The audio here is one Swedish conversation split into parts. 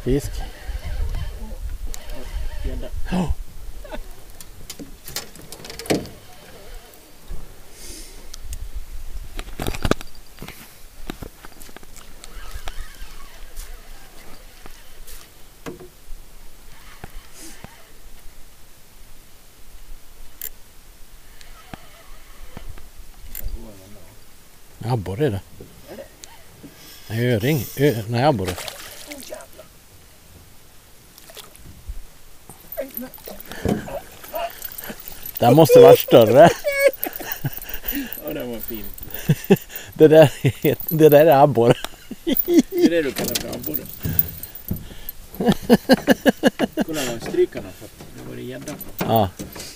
Fisk. Ja. Abborre är det. Nej, öring. Nej, abborre. Den måste vara större. Ja, den var fin. Det där är abborre. Det är det du kallar för abborre. Kolla vad strykarna fått. Det var det gädda. Ja.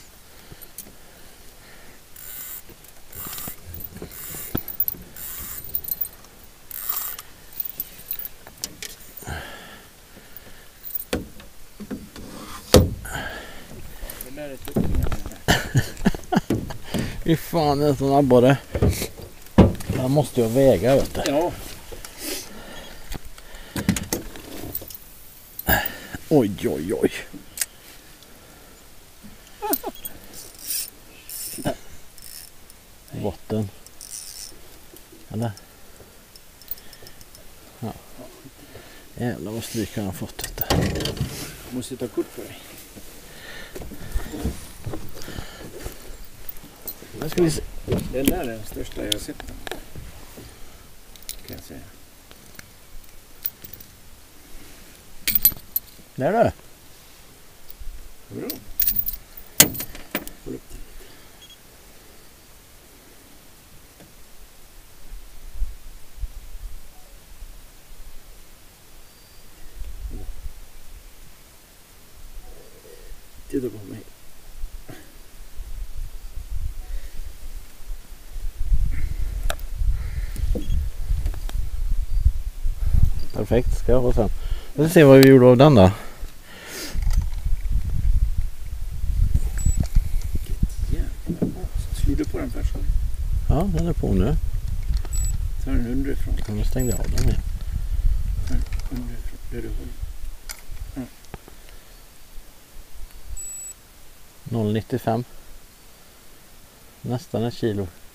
Det där är tuppningar. Fy fan, det är en sån abborre. Den måste jag väga, vet du. Ja. Oj, oj, oj. Botten. Eller? Ja. Jävlar vad stryk han har fått detta. Jag måste ta kort på dig. Nu ska vi se. Den där är den största jag har sett. Kan jag säga. Där du. Bra. Får upp den. Titta på mig. Perfekt, ska jag få sen. Vi ska se vad vi gjorde av den då. Slår du på den först? Ja, den är på nu. Ta den underifrån. Nu stängde jag av den igen. Underifrån. Där du håller. 0,95. Nästan ett kilo.